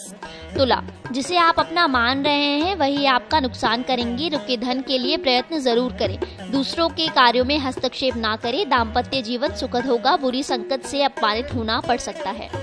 तुला, जिसे आप अपना मान रहे हैं वही आपका नुकसान करेंगी। रुके धन के लिए प्रयत्न जरूर करें। दूसरों के कार्यों में हस्तक्षेप ना करें। दाम्पत्य जीवन सुखद होगा। बुरी संगत से अपमानित होना पड़ सकता है।